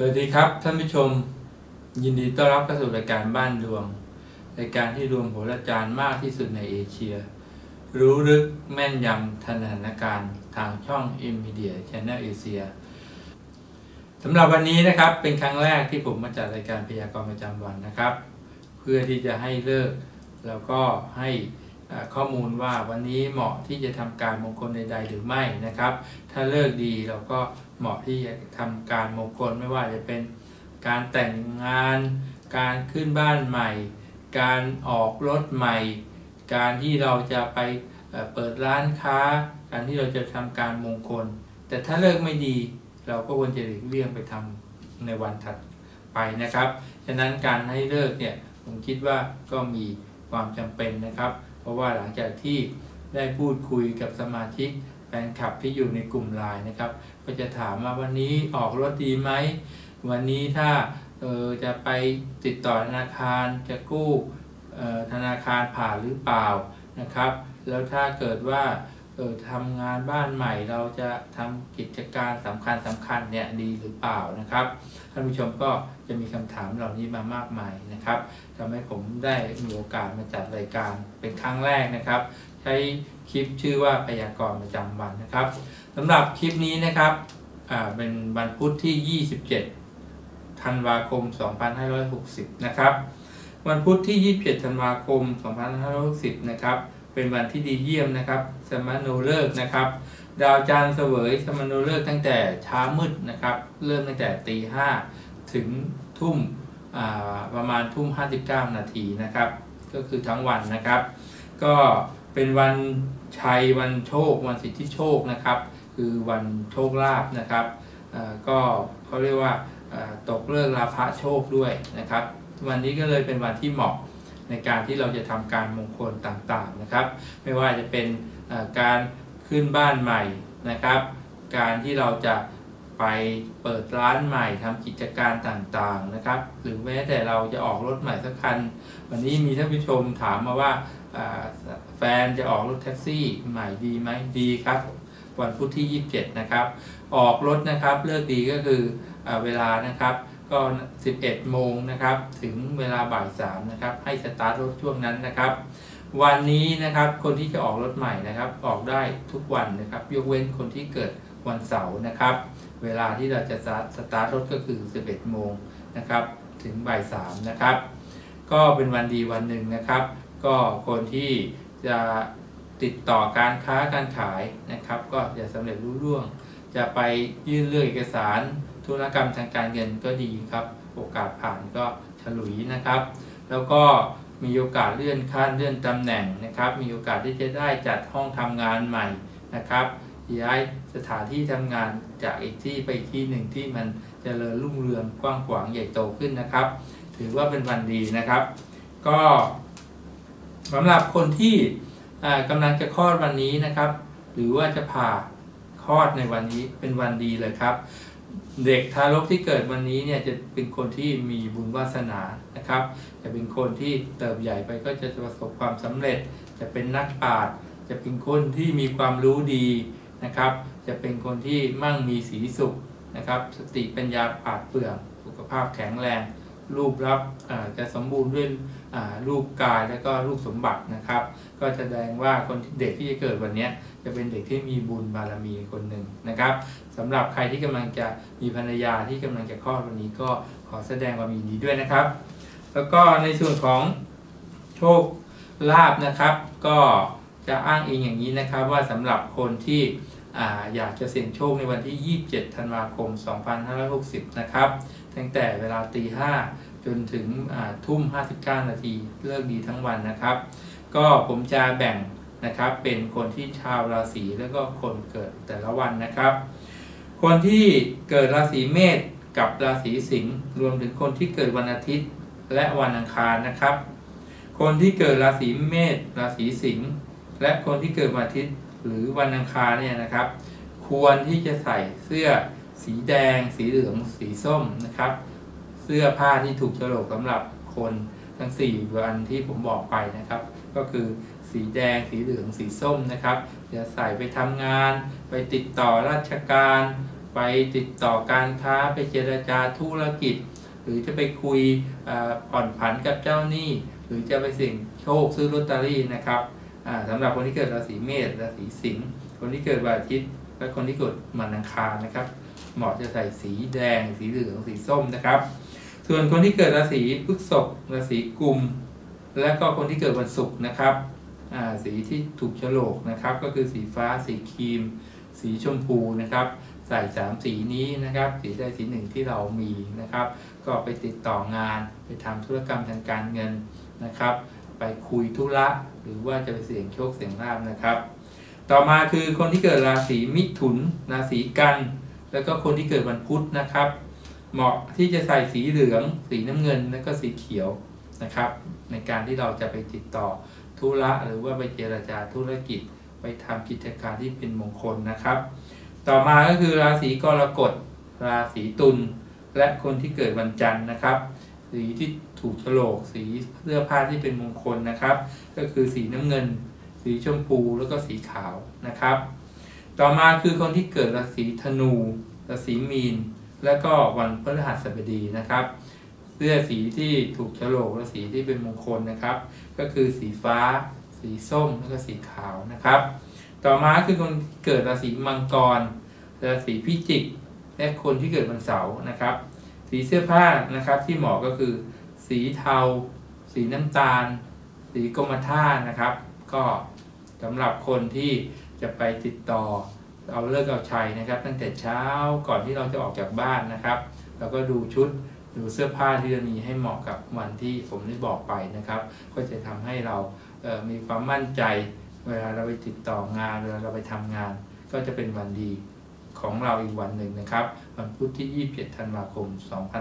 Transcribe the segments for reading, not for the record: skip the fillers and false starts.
วัสดีครับท่านผู้ชมยินดีต้อนรับเข้าสู่รายการบ้านดวงรายการที่รวมโหราจารย์มากที่สุดในเอเชียรู้ลึกแม่นยำทันสถานการณ์ทางช่อง Media Channel Asia สำหรับวันนี้นะครับเป็นครั้งแรกที่ผมมาจัดรายการพยากรณ์ประจำวันนะครับเพื่อที่จะให้เลิกแล้วก็ให้ข้อมูลว่าวันนี้เหมาะที่จะทำการมงคลใดๆหรือไม่นะครับถ้าเลิกดีเราก็เหมาะที่จะทำการมงคลไม่ว่าจะเป็นการแต่งงานการขึ้นบ้านใหม่การออกรถใหม่การที่เราจะไปเปิดร้านค้าการที่เราจะทำการมงคลแต่ถ้าเลิกไม่ดีเราก็ควรจะหลีกเลี่ยงไปทำในวันถัดไปนะครับฉะนั้นการให้เลิกเนี่ยผมคิดว่าก็มีความจำเป็นนะครับเพราะว่าหลังจากที่ได้พูดคุยกับสมาชิกแฟนคลับที่อยู่ในกลุ่มไลน์นะครับก็จะถามว่าวันนี้ออกรถดีไหมวันนี้ถ้าจะไปติดต่อธนาคารจะกู้ธนาคารผ่านหรือเปล่านะครับแล้วถ้าเกิดว่าทำงานบ้านใหม่เราจะทำกิจการสำคัญเนี่ยดีหรือเปล่านะครับท่านผู้ชมก็จะมีคำถามเหล่านี้มามากมายนะครับทำให้ผมได้มีโอกาสมาจัดรายการเป็นครั้งแรกนะครับใช้คลิปชื่อว่าพยากรณ์ประจำวันนะครับสำหรับคลิปนี้นะครับเป็นวันพุธที่27ธันวาคม2560นะครับวันพุธที่27ธันวาคม2560นะครับเป็นวันที่ดีเยี่ยมนะครับสมโนฤกษ์นะครับดาวจันทร์เสวยสมโนฤกษ์ตั้งแต่เช้ามืดนะครับเริ่มตั้งแต่ตี5ถึงทุ่มประมาณทุ่ม59นาทีนะครับก็คือทั้งวันนะครับก็เป็นวันชัยวันโชควันสิทธิโชคนะครับคือวันโชคลาภนะครับก็เขาเรียกว่าตกเลิกราภะโชคด้วยนะครับวันนี้ก็เลยเป็นวันที่เหมาะในการที่เราจะทำการมงคลต่างๆนะครับไม่ว่าจะเป็นการขึ้นบ้านใหม่นะครับการที่เราจะไปเปิดร้านใหม่ทำกิจการต่างๆนะครับหรือแม้แต่เราจะออกรถใหม่สักคันวันนี้มีท่านผู้ชมถามมาว่าแฟนจะออกรถแท็กซี่ใหม่ดีไหมดีครับวันพุธที่27นะครับออกรถนะครับเลือกดีก็คือเวลานะครับก็11โมงนะครับถึงเวลาบ่าย3นะครับให้สตาร์ทรถช่วงนั้นนะครับวันนี้นะครับคนที่จะออกรถใหม่นะครับออกได้ทุกวันนะครับยกเว้นคนที่เกิดวันเสาร์นะครับเวลาที่เราจะสตาร์ทรถก็คือ11โมงนะครับถึงบ่าย3นะครับก็เป็นวันดีวันหนึ่งนะครับก็คนที่จะติดต่อการค้าการขายนะครับก็จะสำเร็จรุ่งเรืองจะไปยื่นเรื่องเอกสารธุรกรรมทางการเงินก็ดีครับโอกาสผ่านก็ฉลุยนะครับแล้วก็มีโอกาสเลื่อนขั้นเลื่อนตำแหน่งนะครับมีโอกาสที่จะได้จัดห้องทำงานใหม่นะครับย้ายสถานที่ทำงานจากอีกที่ไปอีกที่หนึ่งที่มันเจริญรุ่งเรืองกว้างขวางใหญ่โตขึ้นนะครับถือว่าเป็นวันดีนะครับก็สำหรับคนที่กำลังจะคลอดวันนี้นะครับหรือว่าจะผ่าคลอดในวันนี้เป็นวันดีเลยครับเด็กทารกที่เกิดวันนี้เนี่ยจะเป็นคนที่มีบุญวาสนานะครับจะเป็นคนที่เติบใหญ่ไปก็จะประสบความสำเร็จจะเป็นนักปราชญ์จะเป็นคนที่มีความรู้ดีนะครับจะเป็นคนที่มั่งมีสีสุขนะครับสติปัญญาปราดเปรื่องสุขภาพแข็งแรงรูปลักษณ์จะสมบูรณ์ด้วยรูปกายและก็รูปสมบัตินะครับก็แสดงว่าคนเด็กที่จะเกิดวันนี้จะเป็นเด็กที่มีบุญบารมีคนหนึ่งนะครับสำหรับใครที่กำลังจะมีภรรยาที่กำลังจะคลอดวันนี้ก็ขอแสดงความยินดีด้วยนะครับแล้วก็ในส่วนของโชคลาภนะครับก็จะอ้างอิงอย่างนี้นะครับว่าสำหรับคนที่อยากจะเสี่ยงโชคในวันที่27ธันวาคม2560นะครับตั้งแต่เวลาตี 5จนถึงทุ่ม59นาทีเลิกดีทั้งวันนะครับก็ผมจะแบ่งนะครับเป็นคนที่ชาวราศีแล้วก็คนเกิดแต่ละวันนะครับคนที่เกิดราศีเมษกับราศีสิงห์รวมถึงคนที่เกิดวันอาทิตย์และวันอังคารนะครับคนที่เกิดราศีเมษราศีสิงห์และคนที่เกิดวันอาทิตย์หรือวันอังคารเนี่ยนะครับควรที่จะใส่เสื้อสีแดงสีเหลืองสีส้มนะครับเสื้อผ้าที่ถูกโฉลกสำหรับคนทั้ง4วันที่ผมบอกไปนะครับก็คือสีแดงสีเหลืองสีส้มนะครับจะใส่ไปทำงานไปติดต่อราชการไปติดต่อการค้าไปเจรจาธุรกิจหรือจะไปคุยผ่อนผันกับเจ้าหนี้หรือจะไปเสี่ยงโชคซื้อลอตเตอรี่นะครับสำหรับคนที่เกิดราศีเมษราศีสิงห์คนที่เกิดวันอาทิตย์และคนที่เกิดวันอังคารนะครับเหมาะจะใส่สีแดงสีเหลืองสีส้มนะครับส่วนคนที่เกิดราศีพฤษภราศีกุมและก็คนที่เกิดวันศุกร์นะครับสีที่ถูกโฉลกนะครับก็คือสีฟ้าสีครีมสีชมพูนะครับใส่3สีนี้นะครับสีใดสีหนึ่งที่เรามีนะครับก็ไปติดต่องานไปทำธุรกรรมทางการเงินนะครับไปคุยธุระหรือว่าจะไปเสี่ยงโชคเสี่ยงลาภนะครับต่อมาคือคนที่เกิดราศีมิถุนราศีกันแล้วก็คนที่เกิดวันพุธนะครับเหมาะที่จะใส่สีเหลืองสีน้ำเงินและก็สีเขียวนะครับในการที่เราจะไปติดต่อธุระหรือว่าไปเจรจาธุรกิจไปทำกิจการที่เป็นมงคลนะครับต่อมาก็คือราศีกรกฎราศีตุลและคนที่เกิดวันจันทร์นะครับสีที่ถูกโฉลกสีเสื้อผ้าที่เป็นมงคลนะครับก็คือสีน้ำเงินสีชมพูแล้วก็สีขาวนะครับต่อมาคือคนที่เกิดราศีธนูราศีมีนและก็วันพฤหัสบดีนะครับเสื้อสีที่ถูกโฉลกและสีที่เป็นมงคลนะครับก็คือสีฟ้าสีส้มแล้วก็สีขาวนะครับต่อมาคือคนที่เกิดราศีมังกรราศีพิจิกและคนที่เกิดวันเสาร์นะครับสีเสื้อผ้านะครับที่เหมาะก็คือสีเทาสีน้ำตาลสีกรมท่านะครับก็สำหรับคนที่จะไปติดต่อเอาเลิกเอาชัยนะครับตั้งแต่เช้าก่อนที่เราจะออกจากบ้านนะครับแล้วก็ดูชุดดูเสื้อผ้าที่จะมีให้เหมาะกับวันที่ผมได้บอกไปนะครับก็จะทำให้เรามีความมั่นใจเวลาเราไปติดต่องานเวลาเราไปทำงานก็จะเป็นวันดีของเราอีกวันหนึ่งนะครับวันพุธที่27 ธันวาคม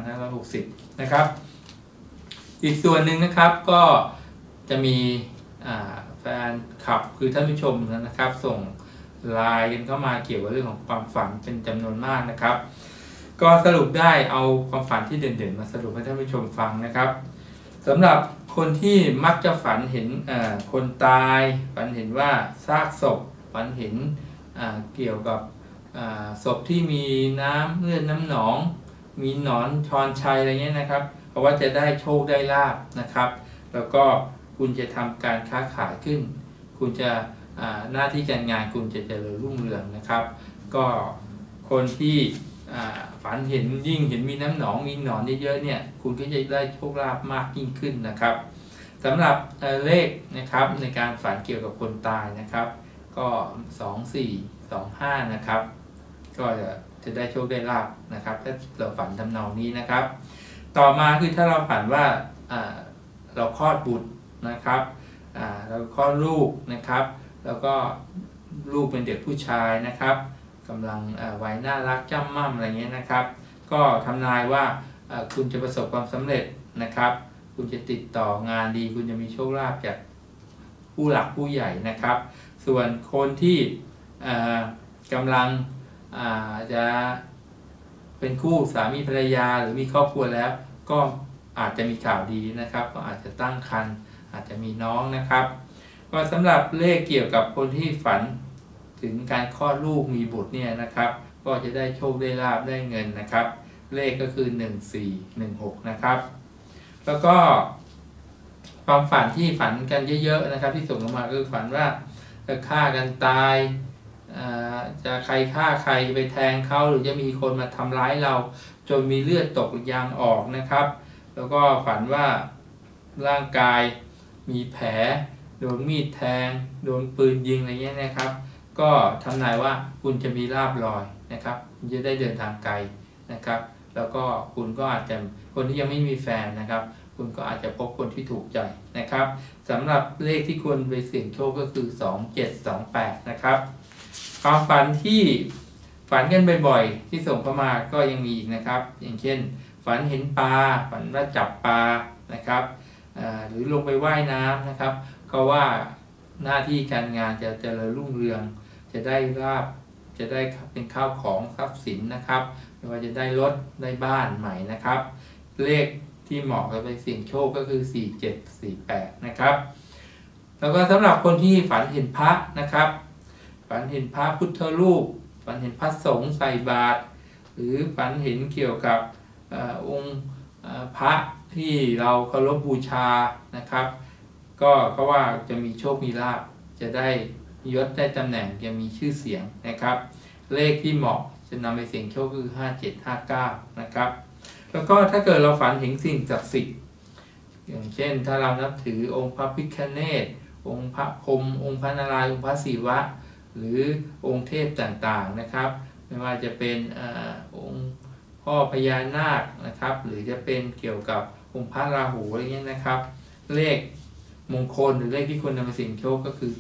2560นะครับอีกส่วนหนึ่งนะครับก็จะมีแฟนคลับคือท่านผู้ชมนะครับส่งไลน์กันเข้ามาเกี่ยวกับเรื่องของความฝันเป็นจำนวนมากนะครับก็สรุปได้เอาความฝันที่เด่นๆมาสรุปให้ท่านผู้ชมฟังนะครับสำหรับคนที่มักจะฝันเห็นคนตายฝันเห็นว่าซากศพฝันเห็นเกี่ยวกับศพที่มีน้ำเลือดน้ำหนองมีหนอนชอนชัยอะไรเงี้ยนะครับเพราะว่าจะได้โชคได้ลาภนะครับแล้วก็คุณจะทำการค้าขายขึ้นคุณจะหน้าที่การงานคุณจะเจริญรุ่งเรืองนะครับก็คนที่ฝันเห็นยิ่งเห็นมีน้ำหนองมีหนอนเยอะๆเนี่ยคุณก็จะได้โชคลาภมากยิ่งขึ้นนะครับสำหรับเลขนะครับในการฝันเกี่ยวกับคนตายนะครับก็2425นะครับก็จะได้โชคได้ลาภนะครับถ้าเราฝันทำนองนี้นะครับต่อมาคือถ้าเราฝันว่าเราคลอดบุตรนะครับเราคลอดลูกนะครับแล้วก็ลูกเป็นเด็กผู้ชายนะครับกำลังวัยน่ารักจ้ำม่ำอะไรเงี้ยนะครับก็ทำนายว่าคุณจะประสบความสำเร็จนะครับคุณจะติดต่องานดีคุณจะมีโชคลาภจากผู้หลักผู้ใหญ่นะครับส่วนคนที่กำลังจะเป็นคู่สามีภรรยาหรือมีครอบครัวแล้วก็อาจจะมีข่าวดีนะครับก็อาจจะตั้งครรภ์อาจจะมีน้องนะครับก็สำหรับเลขเกี่ยวกับคนที่ฝันถึงการคลอดลูกมีบุตรเนี่ยนะครับก็จะได้โชคได้ลาภได้เงินนะครับเลขก็คือ1416นะครับแล้วก็ความฝันที่ฝันกันเยอะๆนะครับที่ส่งมาก็คือฝันว่าจะฆ่ากันตายจะใครฆ่าใครไปแทงเขาหรือจะมีคนมาทำร้ายเราจนมีเลือดตกยางออกนะครับแล้วก็ฝันว่าร่างกายมีแผลโดนมีดแทงโดนปืนยิงอะไรเงี้ยนะครับก็ทำนายว่าคุณจะมีลาภลอยนะครับคุณจะได้เดินทางไกลนะครับแล้วก็คุณก็อาจจะคนที่ยังไม่มีแฟนนะครับคุณก็อาจจะพบคนที่ถูกใจนะครับสำหรับเลขที่ควรไปเสี่ยงโชคก็คือ2728นะครับความฝันที่ฝันกันบ่อยๆที่ส่งเข้ามาก็ยังมีอีกนะครับอย่างเช่นฝันเห็นปลาฝันว่าจับปลานะครับหรือลงไปว่ายน้ำนะครับก็ว่าหน้าที่การงานจะเจริญรุ่งเรืองจะได้ลาภจะได้เป็นข้าวของทรัพย์สินนะครับไม่ว่าจะได้รถได้บ้านใหม่นะครับเลขที่เหมาะกับไปเสี่ยงโชคก็คือ4748นะครับแล้วก็สำหรับคนที่ฝันเห็นพระนะครับฝันเห็นพระพุทธรูปฝันเห็นพระสงฆ์ใส่บาตรหรือฝันเห็นเกี่ยวกับองค์พระที่เราเคารพบูชานะครับก็ว่าจะมีโชคมีลาภจะได้ยศได้ตำแหน่งจะมีชื่อเสียงนะครับเลขที่เหมาะจะนำไปเสี่ยงโชคคือ5759นะครับแล้วก็ถ้าเกิดเราฝันเห็นสิ่งศักดิ์สิทธิ์อย่างเช่นถ้าเรานับถือองค์พระพิฆเนศองค์พระพรหมองค์พระนารายณ์องค์พระศิวะหรือองค์เทพต่างๆนะครับไม่ว่าจะเป็นองค์พ่อพญานาคนะครับหรือจะเป็นเกี่ยวกับองค์พระราหูอะไรเงี้ยนะครับเลขมงคลหรือเลขที่ควรนำไปเสี่ยงโชคก็คือ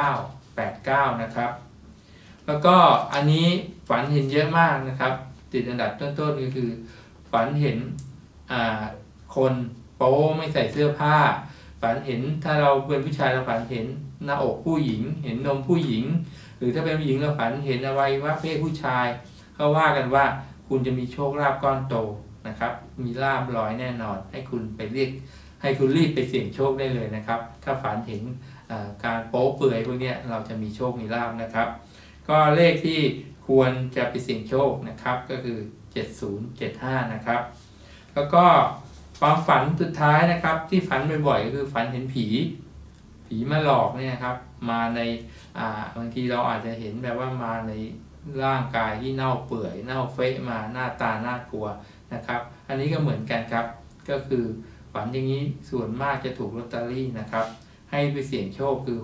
7989นะครับแล้วก็อันนี้ฝันเห็นเยอะมากนะครับติดอันดับต้นๆก็คือฝันเห็นคนโป๊ไม่ใส่เสื้อผ้าฝันเห็นถ้าเราเป็นผู้ชายเราฝันเห็นหน้าอกผู้หญิงเห็นนมผู้หญิงหรือถ้าเป็นผู้หญิงเราฝันเห็นอวัยวะเพศผู้ชายเขาว่ากันว่าคุณจะมีโชคลาภก้อนโตนะครับมีลาภลอยแน่นอนให้คุณรีบไปเสี่ยงโชคได้เลยนะครับถ้าฝันเห็นการโป๊เปื่อยพวกนี้เราจะมีโชคมีลาภนะครับก็เลขที่ควรจะไปเสี่ยงโชคนะครับก็คือ7075นะครับแล้วก็ความฝันสุดท้ายนะครับที่ฝันบ่อยๆก็คือฝันเห็นผีมาหลอกเนี่ยครับมาในบางทีเราอาจจะเห็นแบบว่ามาในร่างกายที่เน่าเปื่อยเน่าเฟะมาหน้าตาน่ากลัวนะครับอันนี้ก็เหมือนกันครับก็คือฝันอย่างนี้ส่วนมากจะถูกลอตเตอรี่นะครับให้ไปเสี่ยงโชคคือ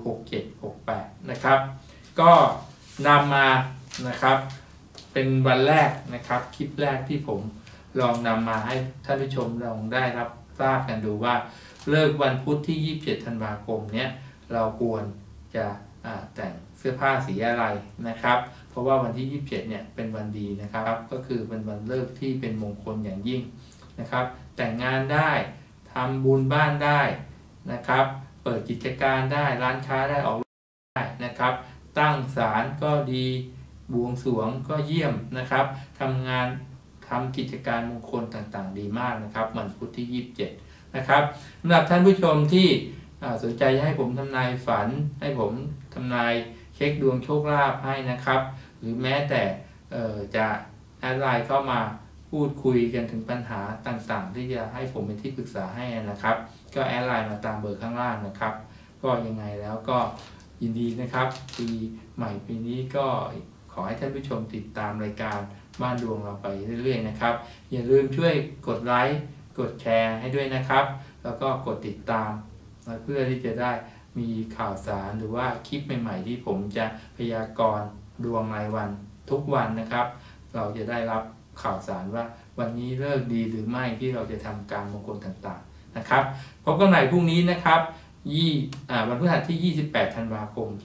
6768นะครับก็นำมานะครับเป็นวันแรกนะครับคลิปแรกที่ผมลองนำมาให้ท่านผู้ชมลองได้รับทราบกันดูว่าเลิกวันพุธที่27ธันวาคมเนี้ยเราควรจะแต่งเสื้อผ้าสีอะไรนะครับเพราะว่าวันที่27เนี่ยเป็นวันดีนะครับก็คือเป็นวันเลิกที่เป็นมงคลอย่างยิ่งนะครับแต่งงานได้ทำบุญบ้านได้นะครับเปิดกิจการได้ร้านค้าได้ออกได้นะครับตั้งศาลก็ดีบวงสรวงก็เยี่ยมนะครับทำกิจการมงคลต่างๆดีมากนะครับวันพุธที่27นะครับสำหรับท่านผู้ชมที่สนใจให้ผมทำนายฝันให้ผมทำนายเช็คดวงโชคลาภให้นะครับหรือแม้แต่จะแอดไลน์เข้ามาพูดคุยกันถึงปัญหาต่างๆที่จะให้ผมเป็นที่ปรึกษาให้นะครับก็แอดไลน์มาตามเบอร์ข้างล่างนะครับก็ยังไงแล้วก็ยินดีนะครับปีใหม่ปีนี้ก็ขอให้ท่านผู้ชมติดตามรายการบ้านดวงเราไปเรื่อยๆนะครับอย่าลืมช่วยกดไลค์กดแชร์ให้ด้วยนะครับแล้วก็กดติดตามเพื่อที่จะได้มีข่าวสารหรือว่าคลิปใหม่ๆที่ผมจะพยากรณ์ดวงรายวันทุกวันนะครับเราจะได้รับข่าวสารว่าวันนี้เลิกดีหรือไม่ที่เราจะทำการมงคลต่างๆนะครับพบกันใหม่พรุ่งนี้นะครับวันพฤหัสที่28ธันวาคม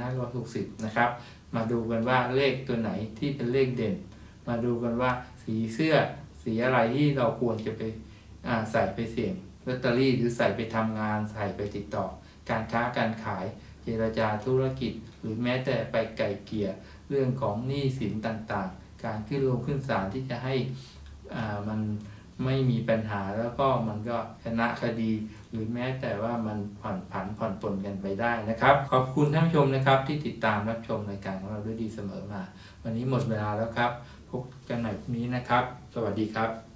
2560นะครับมาดูกันว่าเลขตัวไหนที่เป็นเลขเด่นมาดูกันว่าสีเสื้อสีอะไรที่เราควรจะไปใส่ไปเสี่ยงลอตเตอรี่หรือใส่ไปทำงานใส่ไปติดต่อการค้าการขายเจรจาธุรกิจหรือแม้แต่ไปไกล่เกลี่ยเรื่องของหนี้สินต่างๆการขึ้นลงขึ้นศาลที่จะให้มันไม่มีปัญหาแล้วก็มันก็ชนะคดีหรือแม้แต่ว่ามันผ่อนปลนกันไปได้นะครับขอบคุณท่านผู้ชมนะครับที่ติดตามรับชมรายการของเราด้วยดีเสมอมาวันนี้หมดเวลาแล้วครับพบกันใหม่พรุ่งนี้นะครับสวัสดีครับ